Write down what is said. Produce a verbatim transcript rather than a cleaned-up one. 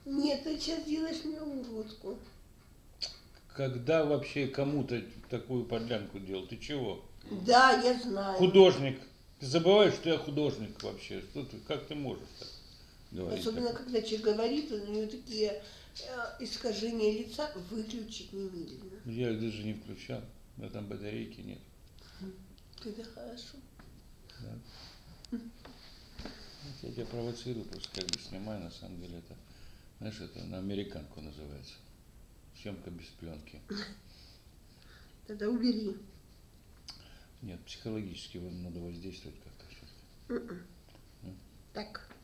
Нет, ты сейчас делаешь мне уродку. Когда вообще кому-то такую подлянку делал? Ты чего? Да, я знаю. Художник. Ты забываешь, что я художник вообще. Что ты, как ты можешь так говорить? Особенно, такое? когда человек говорит, у него такие э, искажения лица, выключить немедленно. Я их даже не включал. У меня там батарейки нет. Тогда хорошо. Да. Я тебя провоцирую, просто как бы снимаю, на самом деле это, знаешь, это на американку называется. Съемка без пленки. Тогда убери. Нет, психологически надо воздействовать как-то. Так.